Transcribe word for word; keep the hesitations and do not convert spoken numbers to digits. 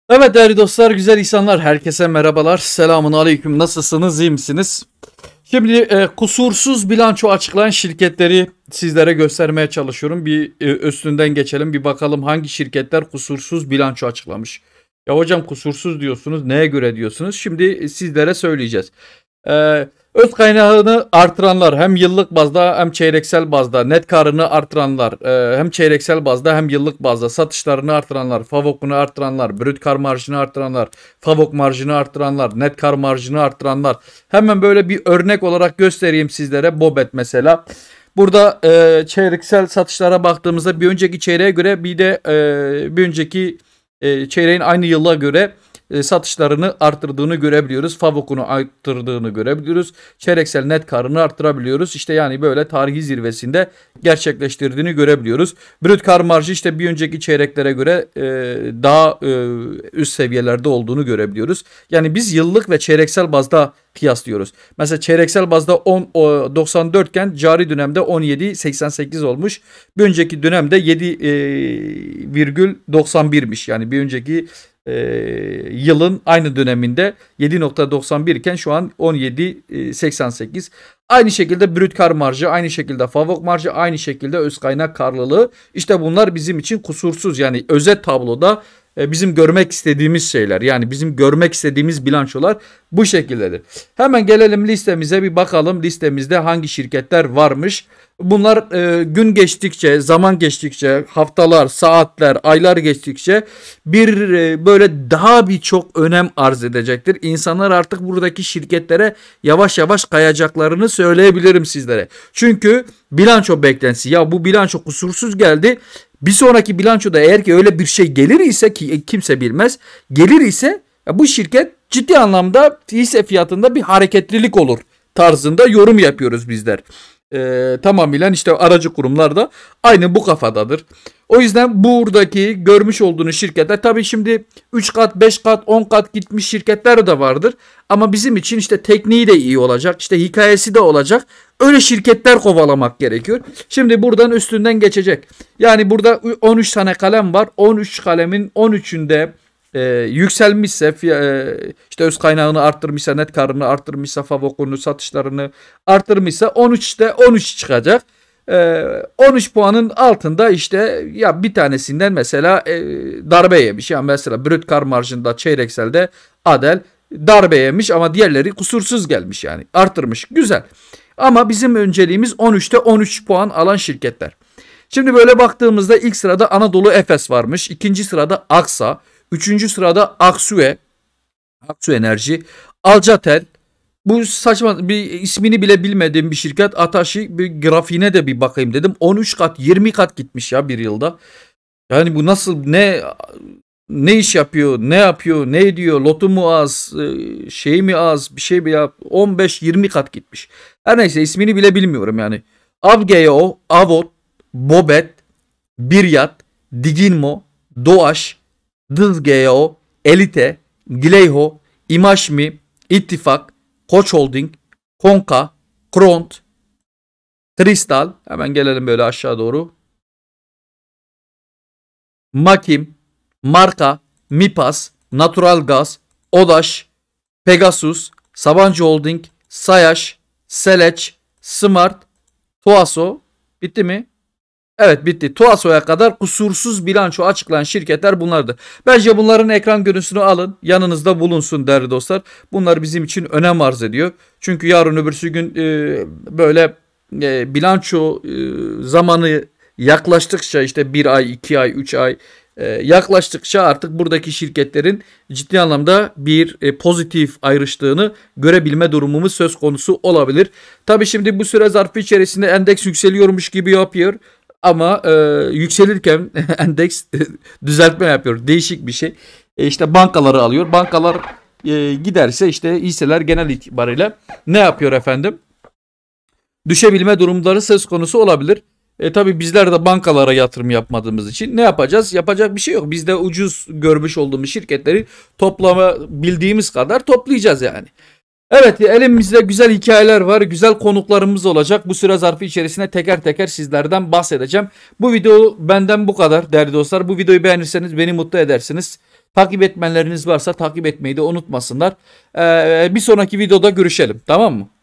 Evet değerli dostlar, güzel insanlar, herkese merhabalar. Selamun aleyküm. Nasılsınız, iyi misiniz? Şimdi e, kusursuz bilanço açıklayan şirketleri sizlere göstermeye çalışıyorum. Bir e, üstünden geçelim, bir bakalım hangi şirketler kusursuz bilanço açıklamış. Ya hocam kusursuz diyorsunuz, neye göre diyorsunuz? Şimdi sizlere söyleyeceğiz. E, Öz kaynağını artıranlar, hem yıllık bazda hem çeyreksel bazda net karını artıranlar, e, hem çeyreksel bazda hem yıllık bazda satışlarını artıranlar, favokunu artıranlar, brüt kar marjını artıranlar, favok marjını artıranlar, net kar marjını artıranlar. Hemen böyle bir örnek olarak göstereyim sizlere. Bobet mesela. Burada e, çeyreksel satışlara baktığımızda bir önceki çeyreğe göre, bir de e, bir önceki e, çeyreğin aynı yıla göre e, satışlarını arttırdığını görebiliyoruz. Favokunu arttırdığını görebiliyoruz. Çeyreksel net karını arttırabiliyoruz. İşte yani böyle tarihi zirvesinde gerçekleştirdiğini görebiliyoruz. Brüt kar marjı işte bir önceki çeyreklere göre e, daha e, üst seviyelerde olduğunu görebiliyoruz. Yani biz yıllık ve çeyreksel bazda kıyaslıyoruz. Mesela çeyreksel bazda on doksan dört iken cari dönemde on yedi seksen sekiz olmuş. Bir önceki dönemde yedi virgül doksan birmiş. Yani bir önceki e, yılın aynı döneminde yedi virgül doksan bir iken şu an on yedi virgül seksen sekiz. Aynı şekilde brüt kar marjı, aynı şekilde favok marjı, aynı şekilde öz kaynak karlılığı. İşte bunlar bizim için kusursuz, yani özet tabloda bizim görmek istediğimiz şeyler, yani bizim görmek istediğimiz bilançolar bu şekildedir. Hemen gelelim listemize, bir bakalım listemizde hangi şirketler varmış. Bunlar e, gün geçtikçe, zaman geçtikçe, haftalar, saatler, aylar geçtikçe bir e, böyle daha birçok önem arz edecektir. İnsanlar artık buradaki şirketlere yavaş yavaş kayacaklarını söyleyebilirim sizlere. Çünkü bilanço beklentisi, ya bu bilanço kusursuz geldi. Bir sonraki bilançoda eğer ki öyle bir şey gelir ise, ki kimse bilmez, gelir ise bu şirket ciddi anlamda hisse fiyatında bir hareketlilik olur tarzında yorum yapıyoruz bizler. Ee, tamamıyla işte aracı kurumlar da aynı bu kafadadır. O yüzden buradaki görmüş olduğunuz şirketler, tabii şimdi üç kat, beş kat, on kat gitmiş şirketler de vardır. Ama bizim için işte tekniği de iyi olacak, işte hikayesi de olacak. Öyle şirketler kovalamak gerekiyor. Şimdi buradan üstünden geçecek. Yani burada on üç tane kalem var. on üç kalemin on üçünde e, yükselmişse, e, işte öz kaynağını arttırmışsa, net karını arttırmışsa, favokunu, satışlarını arttırmışsa on üçte on üç çıkacak. E, on üç puanın altında işte ya bir tanesinden mesela e, darbe yemiş. Yani mesela brüt kar marjında çeyrekselde Adel darbe yemiş ama diğerleri kusursuz gelmiş, yani arttırmış. Güzel. Ama bizim önceliğimiz on üçte on üç puan alan şirketler. Şimdi böyle baktığımızda ilk sırada Anadolu Efes varmış. İkinci sırada Aksa. Üçüncü sırada Aksue. Aksu Enerji. Alcatel. Bu saçma, bir ismini bile bilmediğim bir şirket. Ataşi, bir grafiğine de bir bakayım dedim. on üç kat, yirmi kat gitmiş ya bir yılda. Yani bu nasıl, ne ne iş yapıyor, ne yapıyor, ne ediyor, lotu mu az, şey mi az, bir şey mi yap, on beş yirmi kat gitmiş. Her neyse, ismini bile bilmiyorum yani. Avgeo, Avot, Bobet, Biryat, Diginmo, Doğaş, Dızgeo, Elite, Gileyho, İmaşmi, İttifak, Koç Holding, Konka, Kront, Kristal, hemen gelelim böyle aşağı doğru. Makim, Marka, Mipas, Natural Gaz, Odaş, Pegasus, Sabancı Holding, Sayaş, Seleç, Smart, Tuaso. Bitti mi? Evet, bitti. Tuaso'ya kadar kusursuz bilanço açıklayan şirketler bunlardır. Bence bunların ekran görüntüsünü alın, yanınızda bulunsun değerli dostlar. Bunlar bizim için önem arz ediyor. Çünkü yarın öbürsü gün e, böyle e, bilanço e, zamanı yaklaştıkça, işte bir ay, iki ay, üç ay e, yaklaştıkça artık buradaki şirketlerin ciddi anlamda bir e, pozitif ayrıştığını görebilme durumumuz söz konusu olabilir. Tabii şimdi bu süre zarfı içerisinde endeks yükseliyormuş gibi yapıyor. Ama e, yükselirken endeks düzeltme yapıyor. Değişik bir şey. E, işte bankaları alıyor. Bankalar e, giderse işte hisseler genel itibariyle ne yapıyor efendim? Düşebilme durumları söz konusu olabilir. E tabi bizler de bankalara yatırım yapmadığımız için ne yapacağız? Yapacak bir şey yok. Biz de ucuz görmüş olduğumuz şirketleri toplama bildiğimiz kadar toplayacağız yani. Evet, elimizde güzel hikayeler var, güzel konuklarımız olacak. Bu süre zarfı içerisinde teker teker sizlerden bahsedeceğim. Bu video benden bu kadar değerli dostlar. Bu videoyu beğenirseniz beni mutlu edersiniz. Takip etmenleriniz varsa takip etmeyi de unutmasınlar. Ee, bir sonraki videoda görüşelim, tamam mı?